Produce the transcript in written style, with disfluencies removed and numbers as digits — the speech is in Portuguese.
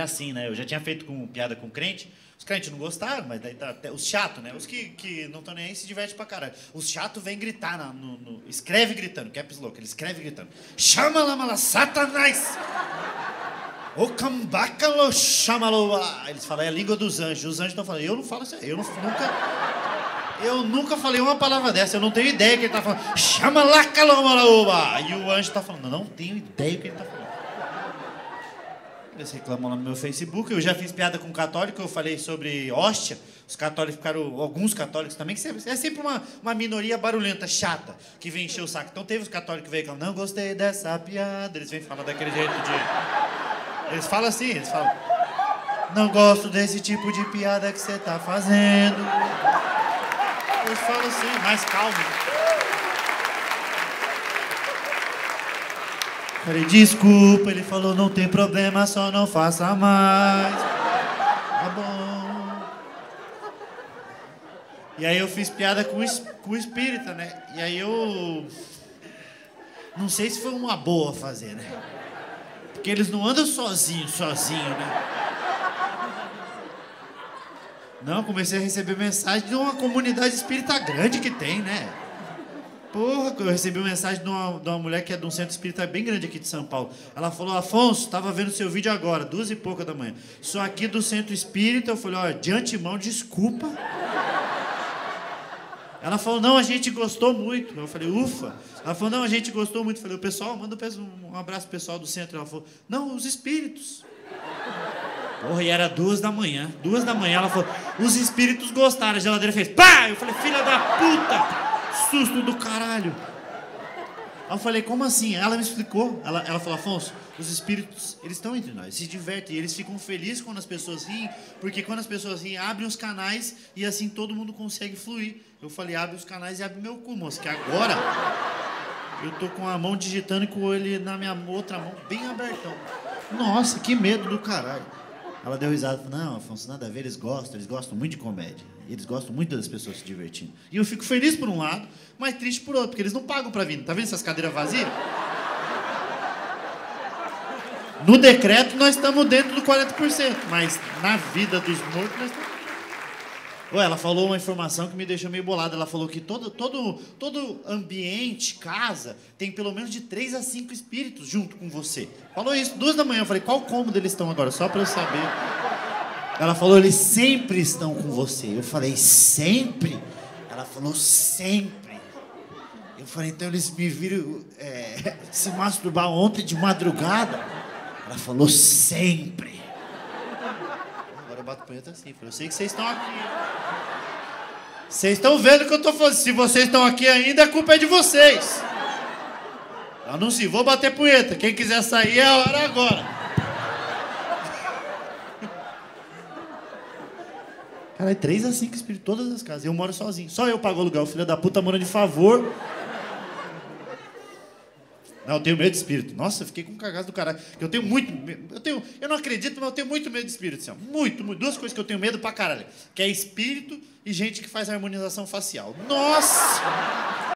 assim, né? Eu já tinha feito piada com crente, os crentes não gostaram, mas daí tá, os chatos, né? Os que não estão nem aí se divertem pra caralho. Os chatos vêm gritar, escreve gritando, caps lock, ele escreve gritando. Chama lá, mala, Satanás! O cambacalo, chamalo. Eles falam, é a língua dos anjos. Os anjos estão falando, eu não falo isso aí, eu nunca falei uma palavra dessa, eu não tenho ideia que ele tá falando. Chama lá, calomalaúba! E o anjo tá falando, não tenho ideia que ele tá falando. Eles reclamam lá no meu Facebook. Eu já fiz piada com católico, eu falei sobre hóstia. Os católicos ficaram, alguns católicos também, que é sempre uma minoria barulhenta, chata, que vem encher o saco. Então teve os católicos que veio e falam, não gostei dessa piada. Eles vêm falar daquele jeito de... Eles falam assim, eles falam, não gosto desse tipo de piada que você tá fazendo. Eles falam assim, mais calmo. Falei, desculpa, ele falou, não tem problema, só não faça mais. Tá bom. E aí eu fiz piada com o espírita, né? E aí eu... Não sei se foi uma boa fazer, né? Porque eles não andam sozinhos, né? Não, comecei a receber mensagem de uma comunidade espírita grande que tem, né? Porra, eu recebi uma mensagem de uma mulher que é de um centro espírita bem grande aqui de São Paulo. Ela falou, Afonso, tava vendo seu vídeo agora, 2h pouca da manhã. Sou aqui do centro espírita. Eu falei, ó, de antemão, desculpa. Ela falou, não, a gente gostou muito. Eu falei, ufa. Ela falou, não, a gente gostou muito. Eu falei, o pessoal, manda um abraço pro pessoal do centro. Ela falou, não, os espíritos. Porra, e era 2h. 2h, ela falou, os espíritos gostaram. A geladeira fez, pá! Eu falei, filha da puta! Susto do caralho. Aí eu falei, como assim? Ela me explicou. Ela falou, Afonso, os espíritos, eles estão entre nós, se divertem. Eles ficam felizes quando as pessoas riem, porque quando as pessoas riem, abrem os canais e assim todo mundo consegue fluir. Eu falei, abre os canais e abre meu cu, moço, que agora eu tô com a mão digitando e com ele na minha outra mão bem abertão. Nossa, que medo do caralho. Ela deu risada e falou, não, Afonso, nada a ver, eles gostam muito de comédia. Eles gostam muito das pessoas se divertindo. E eu fico feliz por um lado, mas triste por outro, porque eles não pagam pra vir. Tá vendo essas cadeiras vazias? No decreto nós estamos dentro do 40%, mas na vida dos mortos nós estamos... Ué, ela falou uma informação que me deixou meio bolado. Ela falou que todo ambiente, casa, tem pelo menos de 3 a 5 espíritos junto com você. Falou isso, 2h. Eu falei, qual cômodo eles estão agora? Só pra eu saber. Ela falou, eles sempre estão com você. Eu falei, sempre? Ela falou, sempre. Eu falei, então eles me viram se masturbar ontem de madrugada? Ela falou, sempre. Agora eu bato punheta assim. Eu sei que vocês estão aqui. Vocês estão vendo o que eu tô fazendo. Se vocês estão aqui ainda, a culpa é de vocês. Anuncio, vou bater punheta. Quem quiser sair, é a hora agora. Caralho, 3 a 5 espíritos, todas as casas. Eu moro sozinho. Só eu pago aluguel. O filho da puta mora de favor. Não, eu tenho medo de espírito. Nossa, eu fiquei com um cagaço do caralho. Eu tenho muito medo. Eu não acredito, mas eu tenho muito medo de espírito. Assim, muito. 2 coisas que eu tenho medo pra caralho. Que é espírito e gente que faz harmonização facial. Nossa!